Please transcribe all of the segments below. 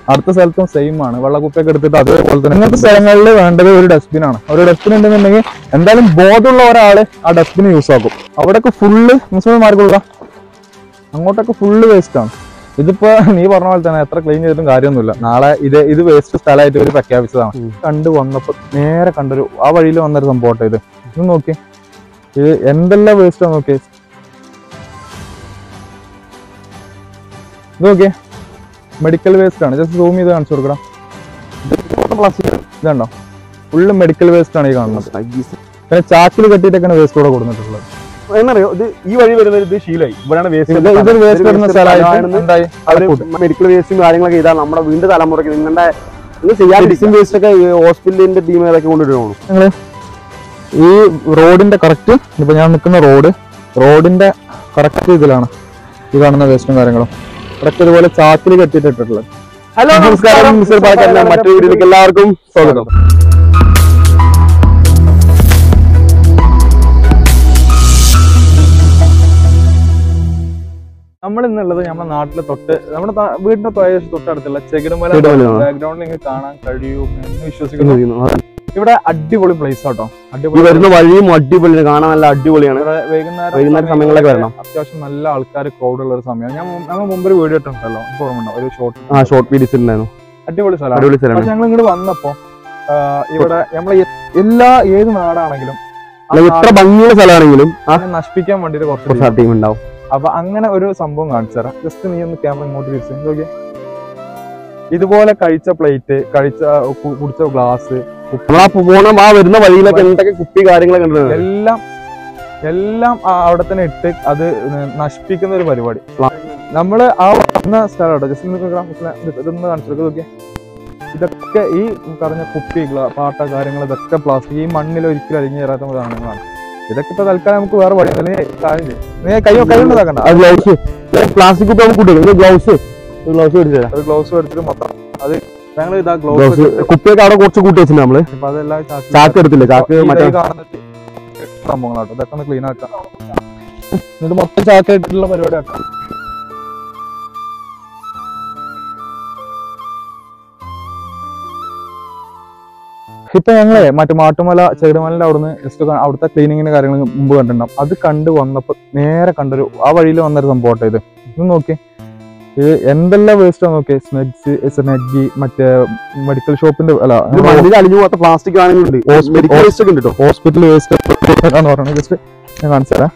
അടുത്ത സ്ഥലത്തും സെയിം ആണ്. വെള്ളക്കുപ്പിയൊക്കെ എടുത്തിട്ട് അതേപോലെ തന്നെ ഇങ്ങനത്തെ സ്ഥലങ്ങളിൽ വേണ്ടത് ഒരു ഡസ്റ്റ്ബിൻ ആണ്. ഒരു ഡസ്റ്റ്ബിൻ ഉണ്ടെന്നുണ്ടെങ്കിൽ എന്തായാലും ബോധമുള്ള ഒരാള് ആ ഡസ്റ്റ്ബിൻ യൂസ് ആക്കും. അവിടെയൊക്കെ ഫുള്ള് മുസ്ലിംമാർക്ക് കൊടുക്കാം, അങ്ങോട്ടൊക്കെ ഫുള്ള് വേസ്റ്റ് ആണ്. ഇതിപ്പോ നീ പറഞ്ഞ പോലെ തന്നെ എത്ര ക്ലീൻ ചെയ്തിട്ടും കാര്യമൊന്നുമില്ല. നാളെ ഇത് വേസ്റ്റ് സ്ഥലമായിട്ട് ഒരു പ്രഖ്യാപിച്ചതാണ്. കണ്ടു വന്നപ്പോ നേരെ കണ്ടൊരു ആ വഴിയിൽ വന്നൊരു സംഭവം ഇത് നോക്കി, ഇത് എന്തെല്ലാം വേസ്റ്റ് നോക്കി, ഇത് നോക്കിയേ, മെഡിക്കൽ വേസ്റ്റ് ആണ്. ജസ്റ്റ് സൂം ചെയ്ത് കാണിച്ചു കൊടുക്കണം. ഇതുണ്ടോ, ഫുള്ള് മെഡിക്കൽ വേസ്റ്റ് ആണ് ഈ കാണുന്നത്. പിന്നെ ചാക്കിൽ കെട്ടിയിട്ടൊക്കെയാണ് വേസ്റ്റ് കൂടെ കൊടുത്തിട്ടുള്ളത്. എന്നറിയോ, ഇത് ഈ വഴി വരുന്നത് ഇത് ശീലമായി. ഇവിടെയാണ് മെഡിക്കൽ വേസ്റ്റും കാര്യങ്ങളൊക്കെ ചെയ്താൽ നമ്മുടെ വീണ്ടും തലമുറയ്ക്ക് നിങ്ങളുടെ മെഡിസിൻ വേസ്റ്റ് ഒക്കെ ഹോസ്പിറ്റലിന്റെ ടീമുകളൊക്കെ കൊണ്ടുവരുവാണ്. നിങ്ങള് ഈ റോഡിന്റെ കറക്റ്റ്, ഇപ്പൊ ഞാൻ നിൽക്കുന്ന റോഡിന്റെ കറക്റ്റ് ഇതിലാണ് ഈ കാണുന്ന വേസ്റ്റും കാര്യങ്ങളും കറക്റ്റ് ഇതുപോലെ ചാക്കിൽ കെട്ടിയിട്ടിട്ടുള്ളത്. ഹലോ, നമസ്കാരം. മറ്റൊരു വീഡിയോയിലേക്ക് എല്ലാവർക്കും സ്വാഗതം. നമ്മൾ ഇന്നുള്ളത് നമ്മുടെ നാട്ടിലെ നമ്മുടെ വീടിന്റെ തൊട്ടടുത്തുള്ള ചെകിടുമല ബാക്ക്ഗ്രൗണ്ടിൽ നിങ്ങൾക്ക് കാണാൻ കഴിയും എന്ന് വിശ്വസിക്കുന്നു. ഇവിടെ അടിപൊളി പ്ലേസ് ആട്ടോ. വരുന്ന വഴിയും അടിപൊളി, കാണാൻ നല്ല അടിപൊളിയാണ്. വൈകുന്നേരം സമയങ്ങളൊക്കെ വരണം. അത്യാവശ്യം നല്ല ആൾക്കാർ ക്രൗഡ് ഉള്ള ഒരു സമയമാണ്. നമ്മൾ മുമ്പ് ഒരു വീഡിയോ ഇട്ടിട്ടുണ്ടല്ലോ, എനിക്ക് ഓർമ്മ ഒരു ഷോർട്ട് വീഡിയോസ് ഉണ്ടായിരുന്നു. അടിപൊളി സ്ഥലമാണ്. പക്ഷെ ഞങ്ങൾ ഇങ്ങോട്ട് വന്നപ്പോ ഇവിടെ നമ്മളെ ഏത് നാടാണെങ്കിലും എത്ര ഭംഗിയുള്ള സ്ഥലമാണെങ്കിലും നശിപ്പിക്കാൻ വേണ്ടിട്ട് കുറച്ച് ടീം ഉണ്ടാവും. അപ്പൊ അങ്ങനെ ഒരു സംഭവം കാണിച്ചു തരാം. ജസ്റ്റ് നീ ഒന്ന് ക്യാമറ ഇങ്ങോട്ട് തിരിച്ചു നോക്കിയേ. ഇതുപോലെ കഴിച്ച പ്ലേറ്റ്, കുടിച്ച ഗ്ലാസ്, വരുന്ന വഴിയിലൊക്കെ എന്തൊക്കെ കുപ്പി കാര്യങ്ങളൊക്കെ എല്ലാം അവിടെ തന്നെ ഇട്ട് അത് നശിപ്പിക്കുന്ന ഒരു പരിപാടി. നമ്മള് ആ വന്ന സ്ഥലം കേട്ടോ. ജസ്റ്റ് ഇതൊന്ന് കാണിച്ചു നോക്കിയേ. ഇതൊക്കെ ഈ പറഞ്ഞ കുപ്പി, പാട്ട കാര്യങ്ങൾ, ഇതൊക്കെ പ്ലാസ്റ്റിക് ഈ മണ്ണിൽ ഒരിക്കലും അലിഞ്ഞു ചേരാത്ത സാധനങ്ങളാണ്. ഇതൊക്കെ ഇപ്പൊ തൽക്കാലം നമുക്ക് വേറെ വഴി പ്ലാസ്റ്റിക് ഗ്ലൗസ് എടുത്തിട്ട് മൊത്തം അത് ഞങ്ങൾ ഇതാ ഗ്ലൗസ് കുപ്പിയൊക്കെ അവിടെ കുറച്ച് കൂട്ടി വെച്ചിട്ടുണ്ട് നമ്മള്. അപ്പൊ അതെല്ലാം ചാക്ക് എടുത്തില്ല, ചാക്ക് സംഭവങ്ങളാട്ടോ. ഇതൊക്കെ ഒന്ന് ക്ലീൻ ആക്കാം. എന്നിട്ട് മൊത്തം ചാക്ക് ഇട്ടിട്ടുള്ള പരിപാടി ആക്കാം. ഇപ്പൊ ഞങ്ങളെ മറ്റേ മാട്ടുമല ചെകിടുമലന്റെ അവിടുന്ന് ജസ്റ്റ് അവിടുത്തെ ക്ലീനിങ്ങിന്റെ കാര്യങ്ങൾ മുമ്പ് കണ്ടിട്ടുണ്ടാവും. അത് കണ്ടു വന്നപ്പോ നേരെ കണ്ടൊരു ആ വഴിയിൽ വന്നൊരു സംഭവം ഇത് നോക്കി, ഇത് എന്തെല്ലാം വേസ്റ്റ് നോക്കിയേ. സ്നഗ്ഗി, മറ്റേ മെഡിക്കൽ ഷോപ്പിന്റെ അലിഞ്ഞു പോകാത്ത പ്ലാസ്റ്റിക് ആണെങ്കിലും ഹോസ്പിറ്റൽ വേസ്റ്റ് എന്ന് പറഞ്ഞത് ജസ്റ്റ് ഞാൻ കാണിച്ചു തരാം.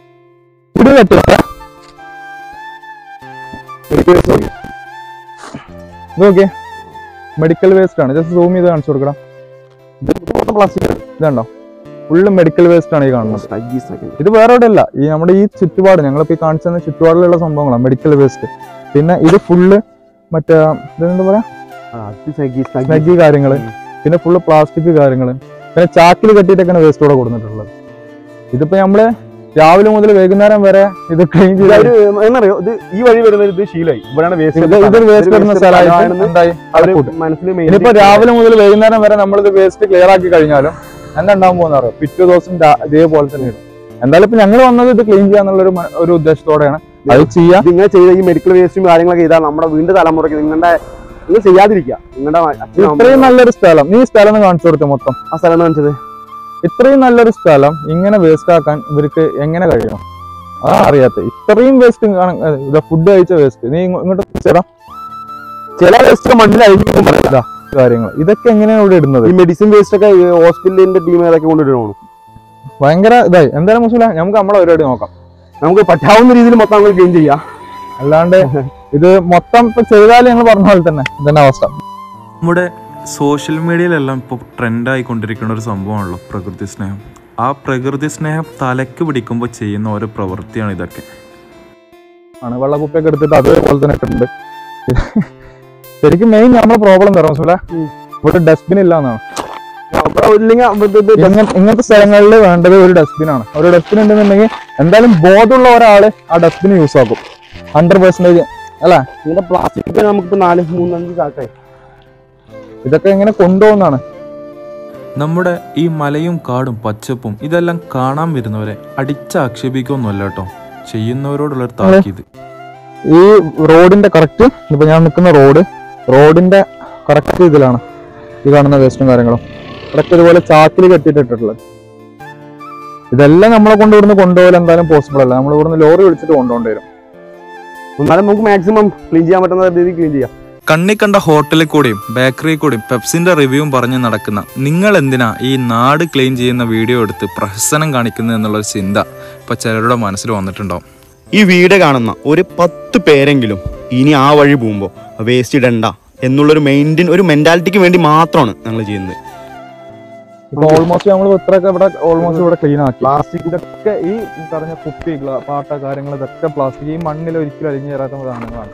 നോക്കിയേ, മെഡിക്കൽ വേസ്റ്റ് ആണ്. ജസ്റ്റ് സൂം ചെയ്ത് കാണിച്ചു കൊടുക്കണം. ഇതുണ്ടോ, ഫുള്ള് മെഡിക്കൽ വേസ്റ്റ് ആണ് ഈ കാണുന്നത്. ഇത് വേറെ എവിടെ അല്ല, ഈ നമ്മുടെ ഈ ചുറ്റുപാട് ഞങ്ങളിപ്പോ ഈ കാണിച്ചു തന്ന ചുറ്റുപാടിലുള്ള സംഭവങ്ങളാണ് മെഡിക്കൽ വേസ്റ്റ്. പിന്നെ ഇത് ഫുള്ള് മറ്റേ ഇതെന്താ പറയാ, സ്നഗ്ഗി കാര്യങ്ങള്, പിന്നെ ഫുള്ള് പ്ലാസ്റ്റിക് കാര്യങ്ങള്, പിന്നെ ചാക്കിൽ കെട്ടിയിട്ടൊക്കെയാണ് വേസ്റ്റ് കൂടെ കൊടുത്തിട്ടുള്ളത്. ഇതിപ്പോ നമ്മള് രാവിലെ മുതൽ വൈകുന്നേരം വരെ ഇത് ക്ലീൻ ചെയ്ത് എന്നറിയോ, ഇത് ഈ വഴി വരുന്നത് ഇത് ശീലമായി. ഇവിടെയാണ് ഇതൊരു വേസ്റ്റ് വരുന്ന സ്ഥലമായിട്ട് എന്തായി ഇനിയിപ്പോ രാവിലെ മുതൽ വൈകുന്നേരം വരെ നമ്മളിത് വേസ്റ്റ് ക്ലിയർ ആക്കി കഴിഞ്ഞാലും എന്താ ഉണ്ടാകാൻ പോകുന്ന അറിയാം, പിറ്റേ ദിവസം ഇതേപോലെ തന്നെ ഇടും. എന്തായാലും ഇപ്പൊ ഞങ്ങൾ വന്നത് ഇത് ക്ലീൻ ചെയ്യാന്നുള്ള ഒരു ഉദ്ദേശത്തോടെയാണ്. അത് ചെയ്യാം. നിങ്ങൾ ചെയ്ത ഈ മെഡിക്കൽ വേസ്റ്റും കാര്യങ്ങളൊക്കെ ചെയ്താൽ നമ്മുടെ വീണ്ടും തലമുറയ്ക്ക് നിങ്ങൾ ചെയ്യാതിരിക്കുക. ഇത്രയും നല്ലൊരു സ്ഥലം, നീ സ്ഥലം കാണിച്ചു കൊടുത്തേ മൊത്തം. ആ സ്ഥലം കാണിച്ചത് ഇത്രയും നല്ലൊരു സ്ഥലം ഇങ്ങനെ വേസ്റ്റ് ആക്കാൻ ഇവർക്ക് എങ്ങനെ കഴിയണം, അതാണ് അറിയാത്ത. ഇത്രയും വേസ്റ്റ് ഫുഡ് കഴിച്ച വേസ്റ്റ് നീ ഇങ്ങോട്ട് ചേരാം. ചില വേസ്റ്റ് മണ്ണിൽ അഴിഞ്ഞ കാര്യങ്ങൾ ഇതൊക്കെ എങ്ങനെയാണ് ഇവിടെ ഇടുന്നത്. ഈ മെഡിസിൻ വേസ്റ്റ് ഒക്കെ ഹോസ്പിറ്റലിന്റെ ടീമുകളൊക്കെ കൊണ്ടുവരുവാണ്. ഭയങ്കര ഇതായി. എന്തായാലും മുസ്ലിം നമുക്ക് നമ്മളെ പരിപാടി നോക്കാം. നമുക്ക് പറ്റാവുന്ന രീതിയിൽ മൊത്തം നമ്മൾ ക്ലീൻ ചെയ്യാം. അല്ലാണ്ട് ഇത് മൊത്തം ഇപ്പൊ ചെയ്താൽ ഞങ്ങൾ പറഞ്ഞ പോലെ തന്നെ ഇതന്നെ അവസ്ഥ. നമ്മുടെ സോഷ്യൽ മീഡിയയിലെല്ലാം ഇപ്പോൾ ട്രെൻഡായിക്കൊണ്ടിരിക്കുന്ന ഒരു സംഭവമാണല്ലോ പ്രകൃതി സ്നേഹം. ആ പ്രകൃതി സ്നേഹം തലക്ക് പിടിക്കുമ്പോൾ ചെയ്യുന്ന ഓരോ പ്രവൃത്തിയാണ് ഇതൊക്കെ. വെള്ളക്കുപ്പിയൊക്കെ എടുത്തിട്ട് അതേപോലെ തന്നെ ഇട്ടിട്ടുണ്ട്. ശരിക്കും മെയിൻ നമ്മുടെ പ്രോബ്ലം തരാം സുല, ഇവിടെ ഡസ്റ്റ്ബിൻ ഇല്ല എന്നാണ്. ഇങ്ങനത്തെ സ്ഥലങ്ങളിൽ വേണ്ടത് ഒരു ഡസ്റ്റ്ബിൻ ആണ്. ഒരു ഡസ്റ്റ്ബിൻ ഉണ്ടെന്നുണ്ടെങ്കിൽ എന്തായാലും ബോധമുള്ള ഒരാള് ആ ഡസ്റ്റ്ബിൻ യൂസ് ആക്കും 100%. അല്ല, ഇങ്ങനെ പ്ലാസ്റ്റിക് നമുക്ക് 4-3-5 ചാക്കായി. ഇതൊക്കെ എങ്ങനെ കൊണ്ടുപോകുന്നതാണ്. നമ്മുടെ ഈ മലയും കാടും പച്ചപ്പും ഇതെല്ലാം കാണാൻ വരുന്നവരെ അടിച്ചാക്ഷേപിക്കൊന്നുമല്ല കേട്ടോ, ചെയ്യുന്നവരോടുള്ളൊരു താക്കീത്. ഈ റോഡിന്റെ കറക്റ്റ് ഇപ്പൊ ഞാൻ നിൽക്കുന്ന റോഡിന്റെ കറക്റ്റ് ഇതിലാണ് ഈ കാണുന്ന വേസ്റ്റും കാര്യങ്ങളും കറക്റ്റ് ഇതുപോലെ ചാക്കിൽ കെട്ടിയിട്ടിട്ടുള്ളത്. ഇതെല്ലാം നമ്മളെ കൊണ്ട് ഇവിടുന്ന് കൊണ്ടുപോയാൽ എന്തായാലും പോസിബിൾ അല്ല. നമ്മൾ ഇവിടുന്ന് ലോറി വിളിച്ചിട്ട് കൊണ്ടുപോകേണ്ടി വരും. എന്നാലും നമുക്ക് മാക്സിമം ക്ലീൻ ചെയ്യാൻ പറ്റുന്ന രീതിയിൽ ക്ലീൻ ചെയ്യാം. കണ്ണി കണ്ട ഹോട്ടലിൽ കൂടിയും ബേക്കറിയിൽ കൂടിയും പെപ്സിന്റെ റിവ്യൂവും പറഞ്ഞ് നടക്കുന്ന നിങ്ങൾ എന്തിനാ ഈ നാട് ക്ലീൻ ചെയ്യുന്ന വീഡിയോ എടുത്ത് പ്രഹസനം കാണിക്കുന്നത് എന്നുള്ളൊരു ചിന്ത ഇപ്പൊ ചിലരുടെ മനസ്സിൽ വന്നിട്ടുണ്ടാവും. ഈ വീഡിയോ കാണുന്ന ഒരു 10 പേരെങ്കിലും ഇനി ആ വഴി പോകുമ്പോൾ വേസ്റ്റ് ഇടണ്ട എന്നുള്ളൊരു ഒരു മെന്റാലിറ്റിക്ക് വേണ്ടി മാത്രമാണ് ഞങ്ങൾ ചെയ്യുന്നത്. ഇപ്പൊ ഓൾമോസ്റ്റ് നമ്മൾ ഇത്രയൊക്കെ ഇവിടെ ഓൾമോസ്റ്റ് ഇവിടെ ക്ലീൻ ആക്കി. പ്ലാസ്റ്റിക് ഇതൊക്കെ ഈ പറഞ്ഞ കുപ്പി പാട്ട കാര്യങ്ങൾ ഇതൊക്കെ പ്ലാസ്റ്റിക് ഈ മണ്ണിൽ ഒരിക്കലും അലിഞ്ഞു ചേരാത്ത സാധനങ്ങളാണ്.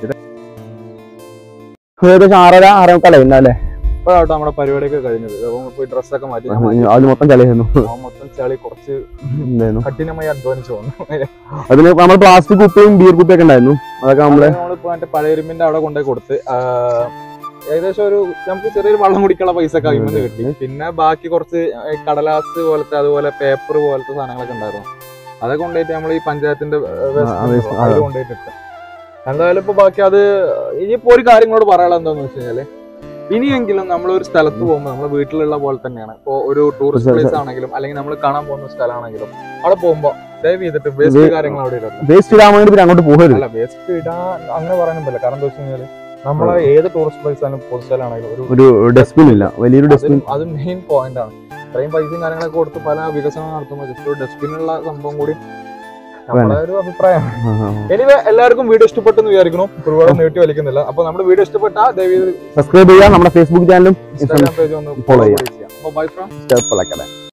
ഏകദേശം 6:30 അല്ലേ? ഇപ്പോഴാട്ടോ നമ്മുടെ പരിപാടിയൊക്കെ കഴിഞ്ഞത്. പോയി ഡ്രസ്സൊക്കെ മാറ്റി അത് മൊത്തം ചളിയായിരുന്നു. മൊത്തം ചളി കുറച്ച് കഠിനമായി അധ്വാനിച്ചു വന്നു. അതിന് നമ്മൾ പ്ലാസ്റ്റിക് കുപ്പിയും ബിയർ കുപ്പിയൊക്കെ ഉണ്ടായിരുന്നു. അതൊക്കെ നമ്മളിപ്പോ മറ്റേ പഴയ ഇരുമ്പിന്റെ അവിടെ കൊണ്ടുപോയി കൊടുത്ത് ഏകദേശം ഒരു നമുക്ക് ചെറിയൊരു വെള്ളം കുടിക്കാനുള്ള പൈസ ഒക്കെ അയിമന്ന് കിട്ടി. പിന്നെ ബാക്കി കുറച്ച് കടലാസ് പോലത്തെ അതുപോലെ പേപ്പർ പോലത്തെ സാധനങ്ങളൊക്കെ ഉണ്ടായിരുന്നു. അതൊക്കെ കൊണ്ടുപോയിട്ട് നമ്മൾ ഈ പഞ്ചായത്തിന്റെ കൊണ്ടുപോയിട്ട് ഇട്ടു. എന്തായാലും ഇപ്പൊ ബാക്കി അത് ഇനിയിപ്പോ ഒരു കാര്യങ്ങളോട് പറയാനുള്ള എന്താന്ന് വെച്ച് കഴിഞ്ഞാല് ഇനിയെങ്കിലും നമ്മൾ ഒരു സ്ഥലത്ത് പോകുമ്പോൾ നമ്മുടെ വീട്ടിലുള്ള പോലെ തന്നെയാണ്. ഇപ്പൊ ഒരു ടൂറിസ്റ്റ് പ്ലേസ് ആണെങ്കിലും അല്ലെങ്കിൽ നമ്മൾ കാണാൻ പോകുന്ന സ്ഥലമാണെങ്കിലും അവിടെ പോകുമ്പോ ദയവ് ചെയ്തിട്ട് വേസ്റ്റ് കാര്യങ്ങൾ അവിടെ ഇടണം. വേസ്റ്റ് ഇടാൻ വേണ്ടി അങ്ങോട്ട് പോകരുത്. അല്ല വേസ്റ്റ് ഇടാൻ അങ്ങനെ പറയാനും പറ്റില്ല. കാരണം എന്താ വെച്ച് കഴിഞ്ഞാല് നമ്മളെ ഏത് ടൂറിസ്റ്റ് പ്ലേസ് ആണെങ്കിലും പൊതുസ്ഥലമാണെങ്കിലും ഒരു ഡസ്റ്റ്ബിൻ ഇല്ല, വലിയൊരു ഡസ്റ്റ്ബിൻ. അത് മെയിൻ പോയിന്റ് ആണ്. ഇത്രയും പൈസയും കാര്യങ്ങളൊക്കെ കൊടുത്ത് പല വികസനം നടത്തുമ്പോൾ ജസ്റ്റ് ഒരു ഡസ്റ്റ്ബിനുള്ള സംഭവം കൂടി നമ്മുടെ ഒരു അഭിപ്രായം. എനിവേ എല്ലാവർക്കും വീഡിയോ ഇഷ്ടപ്പെട്ടെന്ന് വിചാരിക്കണം. ഒരുപാട് നീട്ടി വലിക്കുന്നില്ല. അപ്പൊ നമ്മുടെ വീഡിയോ ഇഷ്ടപ്പെട്ടാൽ ദയവ് സബ്സ്ക്രൈബ് ചെയ്യാം. നമ്മുടെ ഫേസ്ബുക്ക് ചാനലും ഇൻസ്റ്റാഗ്രാം പേജ് ഒന്ന് ഫോളോ ചെയ്യാം. Bye from